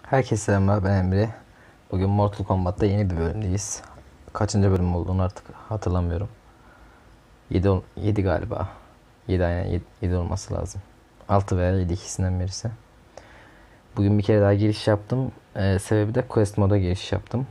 Herkese selamlar, ben Emre. Bugün Mortal Kombat'ta yeni bir bölümdeyiz. Kaçıncı bölüm olduğunu artık hatırlamıyorum. 7 galiba. 7 aynen 7 olması lazım. 6 veya 7 ikisinden birisi. Bugün bir kere daha giriş yaptım. Sebebi de Quest moda giriş yaptım.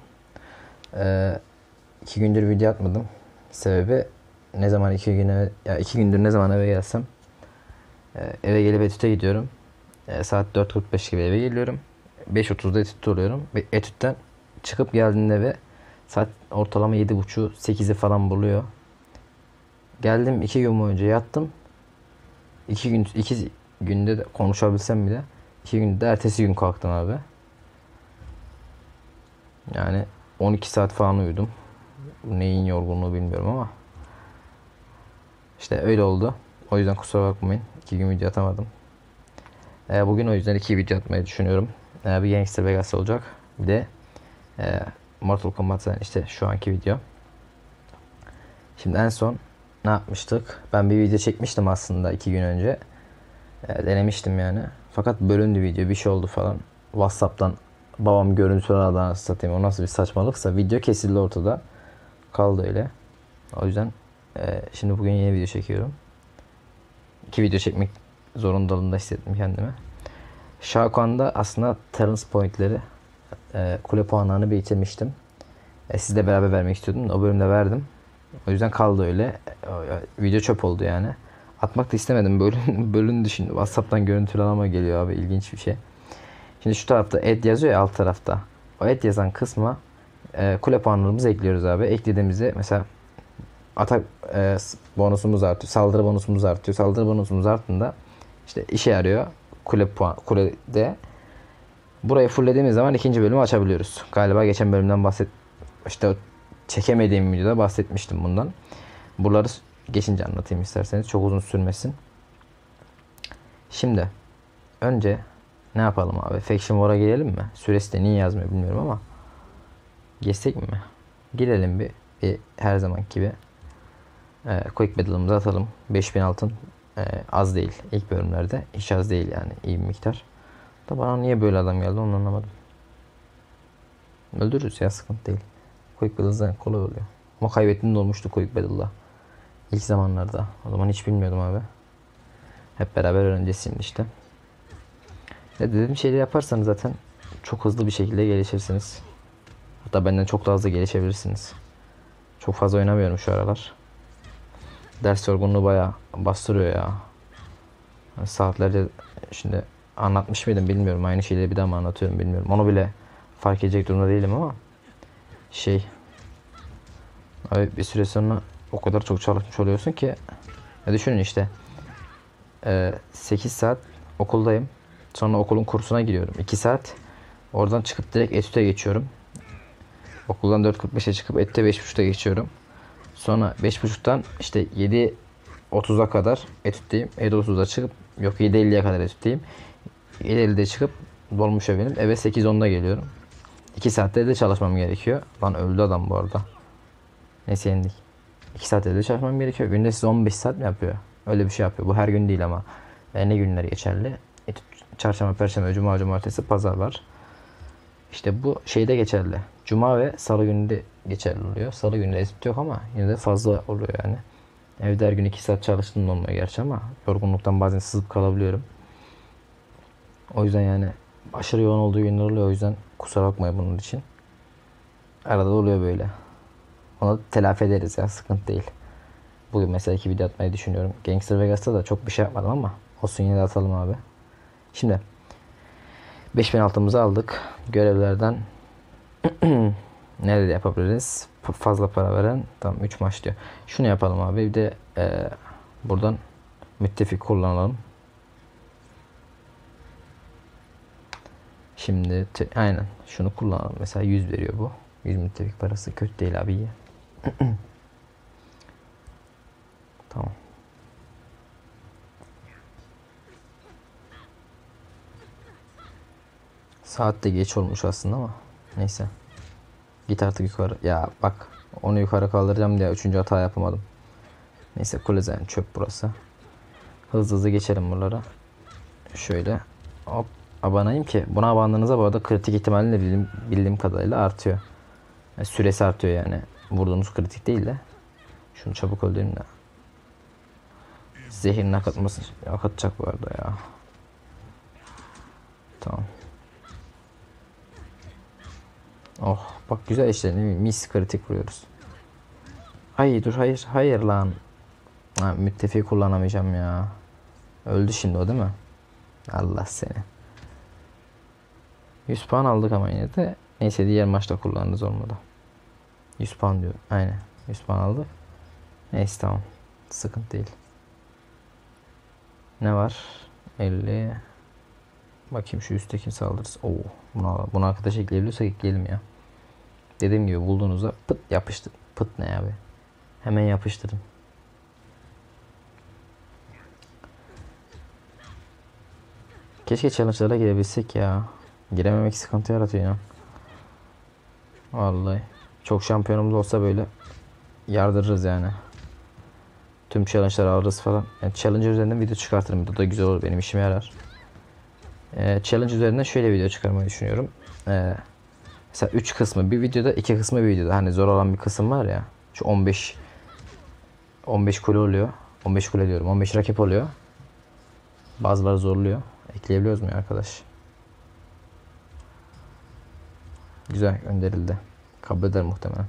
2 gündür video atmadım. Sebebi ne zaman 2 gündür ne zaman eve gelsem eve gelip etüte gidiyorum. Saat 4.45 gibi eve geliyorum. 5.30'da etütte oluyorum. Ve etütten çıkıp geldiğinde eve saat ortalama 7.30 8'i falan buluyor. Geldim 2 gün boyunca yattım. 2 günde de konuşabilsem bile 2 günde de ertesi gün kalktım abi. Yani 12 saat falan uyudum. Neyin yorgunluğu bilmiyorum ama işte öyle oldu. O yüzden kusura bakmayın. 2 gün video atamadım. Bugün o yüzden 2 video atmayı düşünüyorum. Bir Gangster Vegas olacak. Bir de Mortal Kombat'ın işte şu anki video. Şimdi en son ne yapmıştık? Ben bir video çekmiştim aslında 2 gün önce. Denemiştim yani. Fakat bölündü video, bir şey oldu falan. WhatsApp'tan babam görüntüler aradan satayım. O nasıl bir saçmalıksa video kesildi ortada. Kaldı öyle. O yüzden şimdi bugün yeni video çekiyorum. 2 video çekmek zorundalığında hissettim kendimi. Shao Kahn'da aslında Terence Point'leri kule puanlarını bitirmiştim. Sizle beraber vermek istiyordum. O bölümde verdim. O yüzden kaldı öyle. Video çöp oldu yani. Atmak da istemedim. Bölündü şimdi. WhatsApp'tan görüntüler ama geliyor abi. İlginç bir şey. Şimdi şu tarafta add yazıyor ya, alt tarafta. O add yazan kısma kule puanlarımızı ekliyoruz abi. Eklediğimizde mesela atak bonusumuz artıyor. Saldırı bonusumuz artıyor. Saldırı bonusumuz arttığında işte işe yarıyor. Kulede. Burayı fulllediğimiz zaman ikinci bölümü açabiliyoruz. Galiba geçen bölümden işte çekemediğim videoda bahsetmiştim bundan. Buraları geçince anlatayım isterseniz. Çok uzun sürmesin. Şimdi önce ne yapalım abi? Faction War'a girelim mi? Süresi de niye yazmıyor bilmiyorum ama. Geçsek mi? Girelim bir her zamanki gibi. Quick Battle'ımızı atalım. 5000 altın. Az değil. İlk bölümlerde. Hiç az değil yani. İyi bir miktar. Da bana niye böyle adam geldi onu anlamadım. Öldürürüz ya, sıkıntı değil. Quick Battle'dan kolay oluyor. Ama kaybettiğim de olmuştu Quick Battle'da. İlk zamanlarda. O zaman hiç bilmiyordum abi. Hep beraber öğreneceğiz şimdi işte. Dediğim şeyleri yaparsanız zaten çok hızlı bir şekilde gelişirsiniz. Hatta benden çok daha hızlı gelişebilirsiniz. Çok fazla oynamıyorum şu aralar. Ders yorgunluğu bayağı bastırıyor ya. Yani saatlerce şimdi anlatmış mıydım bilmiyorum. Aynı şeyleri bir daha mı anlatıyorum bilmiyorum. Onu bile fark edecek durumda değilim ama abi bir süre sonra o kadar çok çalışmış oluyorsun ki ya düşünün işte 8 saat okuldayım. Sonra okulun kursuna giriyorum. 2 saat. Oradan çıkıp direkt etüte geçiyorum. Okuldan 4.45'e çıkıp etüte 5.30'da geçiyorum. Sonra 5.30'dan işte 7.30'a kadar etütteyim. 7.30'da çıkıp 7.50'ye kadar etütteyim. 7.50'de çıkıp dolmuşa binip eve 8.10'da geliyorum. 2 saatte de çalışmam gerekiyor. Lan öldü adam bu arada. Neyse yendik. 2 saatte de çalışmam gerekiyor. Günde size 15 saat mi yapıyor? Öyle bir şey yapıyor. Bu her gün değil ama. Ne günler geçerli? Çarşamba, perşembe, cuma, cumartesi, pazar var. İşte bu şeyde geçerli. Cuma ve salı günü de geçerli oluyor. Salı günü etüt yok ama yine de fazla oluyor yani. Evde her gün 2 saat çalıştığım olmuyor gerçi ama yorgunluktan bazen sızıp kalabiliyorum. O yüzden yani aşırı yoğun olduğu günler oluyor. O yüzden kusura bakmayın bunun için. Arada oluyor böyle. Onu telafi ederiz ya, sıkıntı değil. Bugün mesela 2 video atmayı düşünüyorum. Gangster Vegas'ta da çok bir şey yapmadım ama olsun, yine de atalım abi. Şimdi 5000 altımızı aldık. Görevlerden nerede yapabiliriz? Fazla para veren. Tamam, 3 maç diyor. Şunu yapalım abi. Bir de buradan müttefik kullanalım. Şimdi aynen şunu kullanalım. Mesela 100 veriyor bu. 100 müttefik parası kötü değil abi, iyi. Tamam. Saat de geç olmuş aslında ama neyse. Git artık yukarı. Ya bak, onu yukarı kaldıracağım diye 3. hata yapamadım. Neyse, kule çöp burası. Hızlı hızlı geçelim buralara. Şöyle hop abanayım ki buna abandığınızda bu arada kritik ihtimali de bildiğim kadarıyla artıyor. Yani süresi artıyor yani. Vurduğunuz kritik değil de. Şunu çabuk öldürün de. Zehirin akıtacak bu arada ya. Tamam. Oh bak güzel işte, mis kritik vuruyoruz. Hayır dur, hayır lan. Ha, müttefiği kullanamayacağım ya. Öldü şimdi o değil mi? Allah seni. 100 puan aldık ama yine de. Neyse diğer maçta kullanırız, olmadı. 100 puan diyor. Aynen. 100 puan aldık. Neyse tamam. Sıkıntı değil. Ne var? 50. Bakayım şu üstteki saldırısı. Oo, buna arkadaş ekleyebiliyorsak ekleyelim ya. Dediğim gibi bulduğunuzda pıt yapıştır. Pıt ne abi? Hemen yapıştırın. Keşke challenge'lara girebilsek ya. Girememek sıkıntı yaratıyor ya. Vallahi. Çok şampiyonumuz olsa böyle yardırırız yani. Tüm challenge'ları alırız falan. Yani challenge üzerinden video çıkartırım. Video da güzel olur. Benim işime yarar. Challenge üzerinden şöyle video çıkarmayı düşünüyorum. Mesela 3 kısmı bir videoda, 2 kısmı bir videoda. Hani zor olan bir kısım var ya. Şu 15 kule oluyor. 15 kule diyorum. 15 rakip oluyor. Bazıları zorluyor. Ekleyebiliyoruz mu ya arkadaş? Güzel gönderildi. Kabul eder muhtemelen.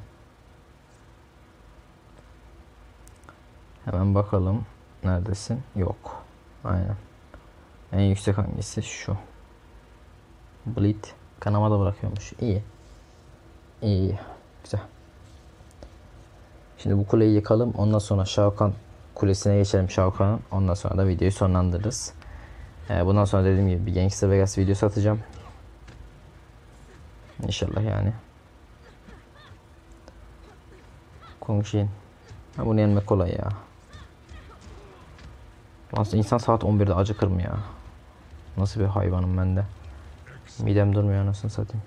Hemen bakalım. Neredesin? Yok. Aynen. En yüksek hangisi? Şu. Bleed. Kanama da bırakıyormuş. İyi. İyi. Güzel. Şimdi bu kuleyi yıkalım. Ondan sonra Shao Kahn kulesine geçelim, Shao Kahn'ın. Ondan sonra da videoyu sonlandırırız. Bundan sonra dediğim gibi bir Gangster Vegas videosu atacağım. İnşallah yani. Kung Jin. Bunu yenmek kolay ya. Aslında insan saat 11'de acıkır mı ya? Nasıl bir hayvanım ben de. Midem durmuyor anasını satayım.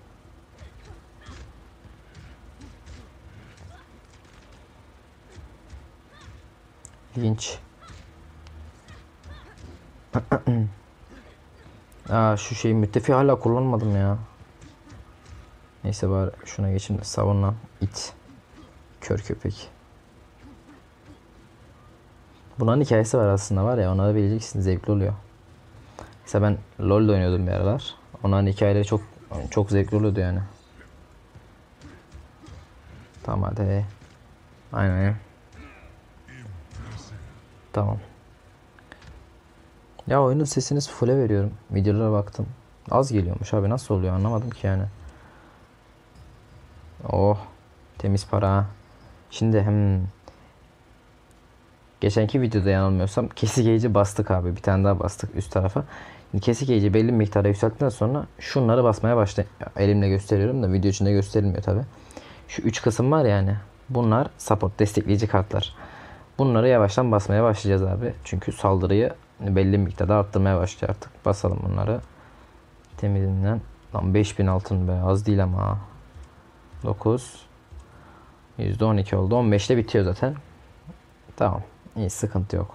İlginç. Şu şeyi müttefi hala kullanmadım ya. Neyse bari şuna geçeyim de savun lan it. Kör köpek. Bunların hikayesi var aslında, var ya, onları bileceksin, zevkli oluyor. Mesela ben LoL'de oynuyordum bir aralar. Onların hikayeleri çok zevkli oluyordu yani. Tamam hadi. Aynen. Tamam. Ya oyunun sesini full'e veriyorum. Videolara baktım. Az geliyormuş abi, nasıl oluyor anlamadım ki yani. Oh. Temiz para. Şimdi geçenki videoda yanılmıyorsam kesik eğici bastık abi. Bir tane daha bastık üst tarafa. Şimdi kesik eğici belli bir miktara yükselttikten sonra şunları basmaya başlayın. Elimle gösteriyorum da video içinde gösterilmiyor tabi. Şu 3 kısım var yani. Bunlar support, destekleyici kartlar. Bunları yavaştan basmaya başlayacağız abi. Çünkü saldırıyı belli bir miktarda arttırmaya başlıyor artık. Basalım bunları. Temizinden. Lan 5000 altın be, az değil ama. 9. %12 oldu. 15'te bitiyor zaten. Tamam. İyi, sıkıntı yok.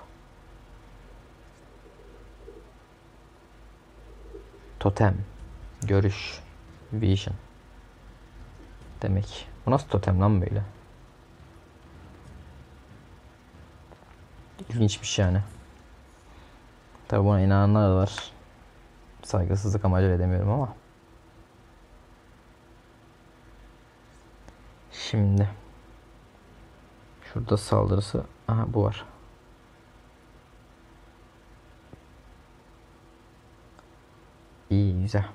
Totem. Görüş. Vision. Demek. Bu nasıl totem lan böyle? İlginçmiş yani. Tabi buna inananlar var. Saygısızlık amacıyla demiyorum ama. Şimdi. Şurada saldırısı. Aha bu var. İyi, güzel.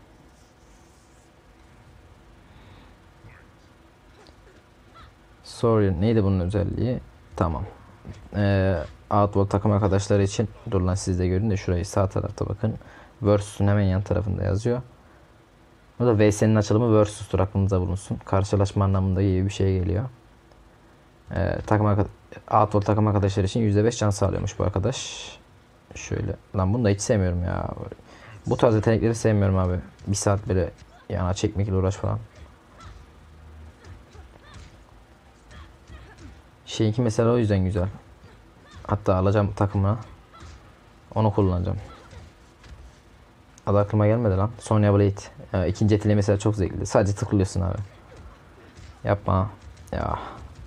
Sorry, neydi bunun özelliği? Tamam. Outworld takım arkadaşları için, dur lan siz de görün de şurayı, sağ tarafta bakın. Versus'un hemen yan tarafında yazıyor. Bu da VS'nin açılımı Versus'tur, aklınıza bulunsun. Karşılaşma anlamında iyi bir şey geliyor. Outworld takım arkadaşları için %5 can sağlıyormuş bu arkadaş. Şöyle. Lan bunu da hiç sevmiyorum ya. Bu tarz yetenekleri sevmiyorum abi. Bir saat böyle yana çekmekle uğraş falan. Şeyinki mesela o yüzden güzel. Hatta alacağım takımına. Onu kullanacağım. Adı aklıma gelmedi lan. Sonya Blade. İkinci etiyle mesela çok zevkli. Sadece tıklıyorsun abi. Yapma. Ya.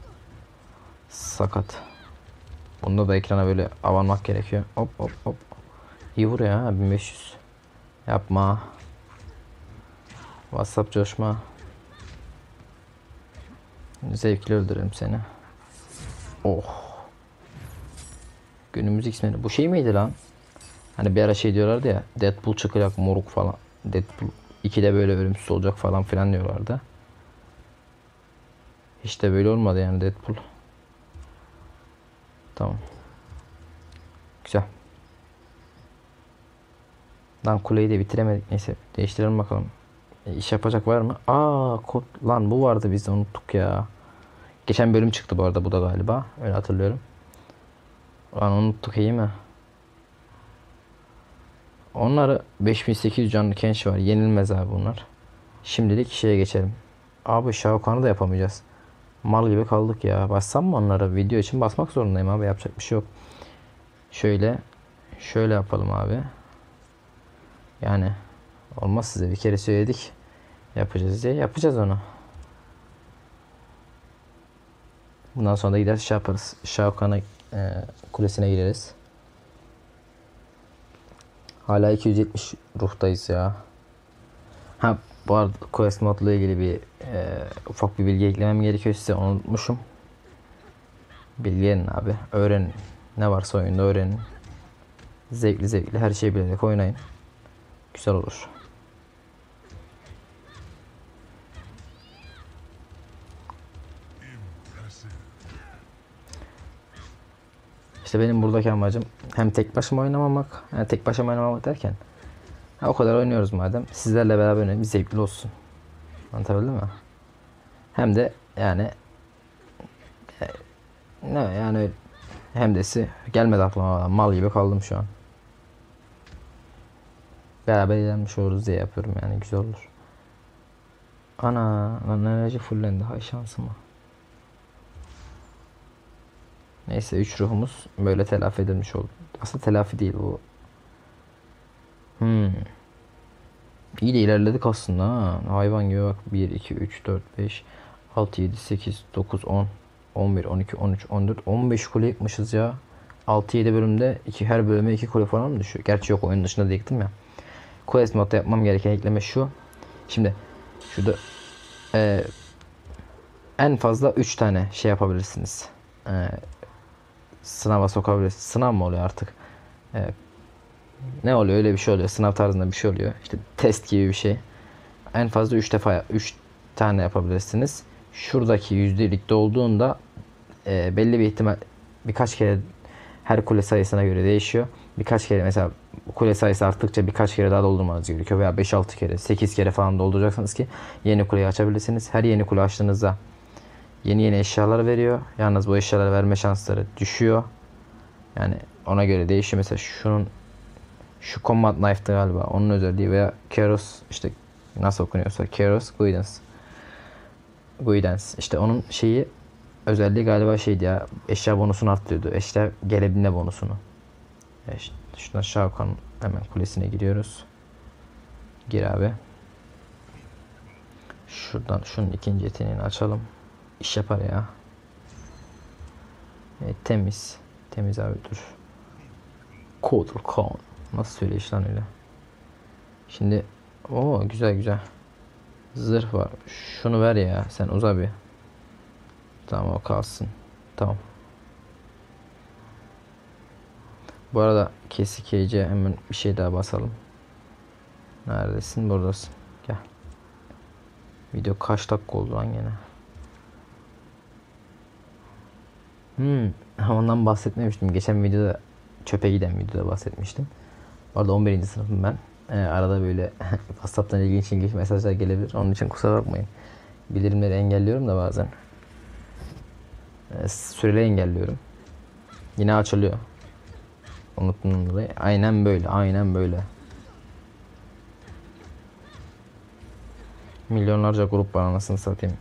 Sakat. Bunda da ekrana böyle avanmak gerekiyor. Hop hop hop. İyi vuruyor ha 1500. Yapma. WhatsApp coşma. Zevkli öldürürüm seni. Oh. Günümüz X-Men'i. Bu şey miydi lan? Hani bir ara şey diyorlardı ya. Deadpool çıkacak moruk falan. Deadpool 2'de böyle ölümsüz olacak falan filan diyorlardı. Hiç de böyle olmadı yani Deadpool. Tamam. Güzel. Lan kuleyi de bitiremedik. Neyse değiştirelim bakalım. İş yapacak var mı? Kod lan bu vardı biz de unuttuk ya. Geçen bölüm çıktı bu arada bu da galiba. Öyle hatırlıyorum. Lan unuttuk iyi mi? Onları 5800 canlı kenş var. Yenilmez abi bunlar. Şimdilik şeye geçelim. Abi Shao Kahn'ı da yapamayacağız. Mal gibi kaldık ya. Bassam mı onlara? Video için basmak zorundayım abi. Yapacak bir şey yok. Şöyle yapalım abi. Yani olmaz size bir kere söyledik. Yapacağız diye. Yapacağız onu. Bundan sonra da gider şey yaparız. Shao Kahn'a kulesine gireriz. Hala 270 ruhtayız ya. Ha bu arada Quest modla ilgili bir ufak bir bilgi eklemem gerekiyor size unutmuşum. Bilgilerin abi. Öğrenin. Ne varsa oyunda öğrenin. Zevkli zevkli her şeyi bilerek oynayın. Güzel olur. İşte benim buradaki amacım hem tek başıma oynamamak, yani tek başıma oynamamak derken o kadar oynuyoruz madem sizlerle beraber oynayalım, zevkli olsun. Anlatabildim mi? Hem de yani ne yani hem desi gelmedi aklıma mal gibi kaldım şu an. Beraber ilerlemiş oluruz diye yapıyorum yani güzel olur. Ana enerji fullendi hay şansıma. Neyse 3 ruhumuz böyle telafi edilmiş oldu. Aslında telafi değil bu. İyi de ilerledik aslında ha. Hayvan gibi bak. 1, 2, 3, 4, 5, 6, 7, 8, 9, 10, 11, 12, 13, 14, 15 kule yıkmışız ya. 6-7 bölümde her bölüme 2 kule falan mı düşüyor? Gerçi yok oyun dışında da yıktım ya. Quest modda yapmam gereken ekleme şu. Şimdi şurada en fazla 3 tane şey yapabilirsiniz. Sınava sokabilirsiniz. Sınav mı oluyor artık? E, Ne oluyor? Öyle bir şey oluyor. Sınav tarzında bir şey oluyor. İşte test gibi bir şey. En fazla 3 defa 3 tane yapabilirsiniz. Şuradaki yüzdelikte olduğunda belli bir ihtimal birkaç kere her kule sayısına göre değişiyor. Birkaç kere mesela kule sayısı arttıkça birkaç kere daha doldurmanız gerekiyor veya 5-6 kere 8 kere falan dolduracaksınız ki yeni kuleyi açabilirsiniz. Her yeni kule açtığınızda yeni eşyalar veriyor. Yalnız bu eşyaları verme şansları düşüyor. Yani ona göre değişiyor. Mesela şu Combat Knife'dı galiba. Onun özelliği veya Keros işte nasıl okunuyorsa Keros Guidance. İşte onun şeyi özelliği galiba şeydi ya. Eşya bonusunu arttırıyordu. Eşya gelebilme bonusunu. İşte şuradan Shao Kahn hemen kulesine giriyoruz. Gir abi. Şuradan şunun ikinci yeteneğini açalım. İş yapar ya. Temiz. Temiz abi dur. Kodur Kahn. Nasıl söyleyiş lan öyle. Şimdi güzel. Zırh var. Şunu ver ya. Sen uza bir. Tamam o kalsın. Tamam. Bu arada kesikeyce hemen bir şey daha basalım. Neredesin? Buradasın. Gel. Video kaç dakika oldu lan gene? Ondan bahsetmemiştim. Geçen videoda çöpe giden videoda bahsetmiştim. Bu arada 11. sınıfım ben. Arada böyle WhatsApp'tan ilginç mesajlar gelebilir. Onun için kusura bakmayın. Bildirimleri engelliyorum da bazen. Süreli engelliyorum. Yine açılıyor. Unuttum dolayı. Aynen böyle. Milyonlarca grup var anasını satayım.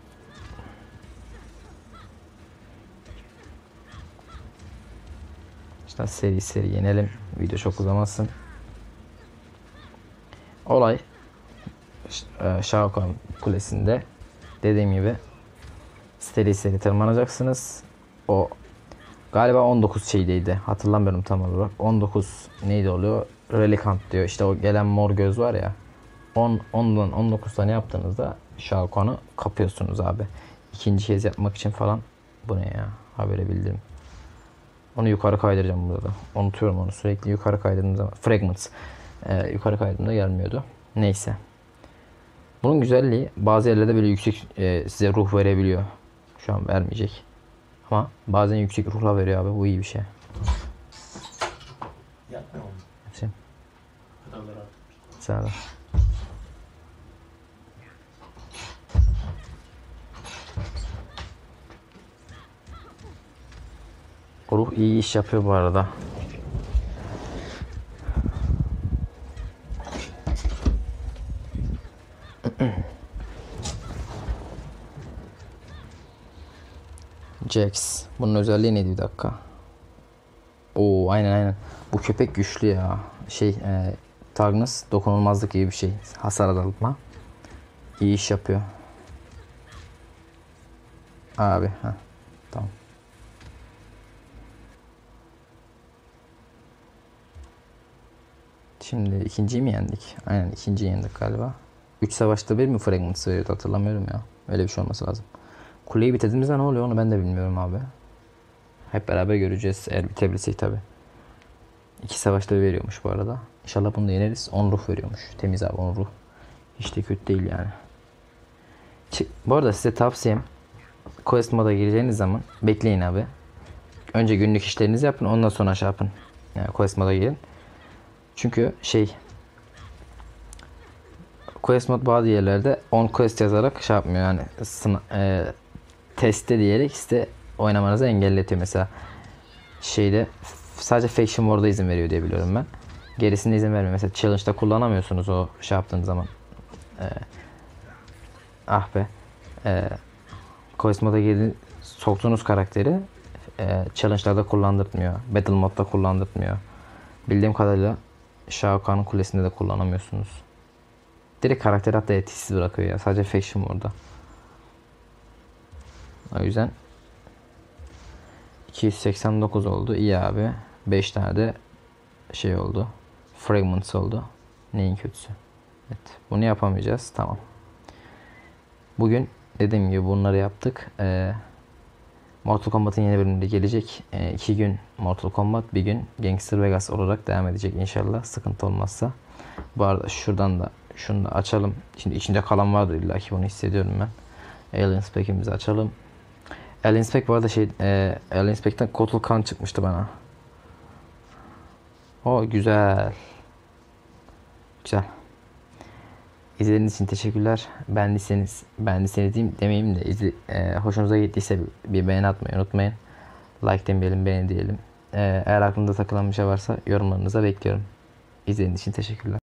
İşte seri yenelim. Video çok uzamasın. Olay Shao Kahn Kulesi'nde dediğim gibi seri tırmanacaksınız. O galiba 19 şeydeydi. Hatırlamıyorum tam olarak. 19 neydi oluyor? Relikant diyor. İşte o gelen mor göz var ya. 10'dan 19 tane yaptığınızda Shao Kahn'ı kapıyorsunuz abi. İkinci kez yapmak için falan. Bu ne ya? Habere bildim. Onu yukarı kaydıracağım burada. Unutuyorum onu. Sürekli yukarı kaydırdığım zaman. Fragments. Yukarı kaydırdığımda gelmiyordu. Neyse. Bunun güzelliği bazı yerlerde böyle yüksek size ruh verebiliyor. Şu an vermeyecek. Ama bazen yüksek ruhla veriyor abi. Bu iyi bir şey. Yapmıyor mu? Yapayım. Kadavlara. Sağ ol. O ruh iyi iş yapıyor bu arada. Jax. Bunun özelliği neydi bir dakika? Oo aynen. Bu köpek güçlü ya. Tagnus dokunulmazlık gibi bir şey. Hasar azaltma. İyi iş yapıyor. Abi tamam. Şimdi ikinciyi mi yendik? Aynen ikinciyi yendik galiba. 3 savaşta bir mi fragment veriyordu hatırlamıyorum ya. Öyle bir şey olması lazım. Kuleyi bitirdiğimizde ne oluyor onu ben de bilmiyorum abi. Hep beraber göreceğiz eğer bitebilirsek tabi. 2 savaşta bir veriyormuş bu arada. İnşallah bunu da yeneriz. 10 ruh veriyormuş. Temiz abi 10 ruh. Hiç de kötü değil yani. Bu arada size tavsiyem Quest moda gireceğiniz zaman bekleyin abi. Önce günlük işlerinizi yapın ondan sonra şey yapın. Yani Quest moda girin. Çünkü Quest mod bazı yerlerde on quest yazarak şey yapmıyor yani testte diyerek işte oynamanızı engelletiyor mesela sadece Faction War'da izin veriyor diye biliyorum ben. Gerisinde izin vermiyor. Mesela Challenge'da kullanamıyorsunuz o şey yaptığınız zaman. Ah be. Quest moda soktuğunuz karakteri Challenge'larda kullandırtmıyor. Battle modda kullandırtmıyor. Bildiğim kadarıyla Shao Kahn'ın kulesinde de kullanamıyorsunuz. Direkt karakteri hatta etkisiz bırakıyor ya. Sadece Faction orada. O yüzden 289 oldu. İyi abi. 5 tane de şey oldu. Fragments oldu. Neyin kötüsü. Evet. Bunu yapamayacağız. Tamam. Bugün dediğim gibi bunları yaptık. Mortal Kombat'ın yeni bölümünde gelecek. 2 gün Mortal Kombat, bir gün Gangster Vegas olarak devam edecek inşallah. Sıkıntı olmazsa. Bu arada şuradan da şunu da açalım. Şimdi içinde kalan vardır illa ki bunu hissediyorum ben. Alien Spec'imizi açalım. Alien Spec bu arada Alien Spec'ten Kotal Khan çıkmıştı bana. O güzel. Güzel. İzlediğiniz için teşekkürler. Beğendiyseniz diyeyim demeyeyim de hoşunuza gittiyse bir beğeni atmayı unutmayın. Like demeyelim, beğeni diyelim. Eğer aklınıza takılan bir şey varsa yorumlarınıza bekliyorum. İzlediğiniz için teşekkürler.